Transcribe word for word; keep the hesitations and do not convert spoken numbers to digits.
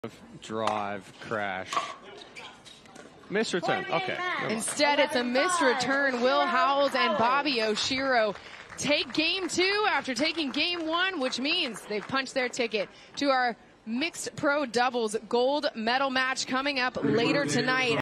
Drive, crash. Missed return. Okay. Instead, it's a missed return. Will Howells and Bobby Oshiro take game two after taking game one, which means they've punched their ticket to our mixed pro doubles gold medal match coming up later tonight.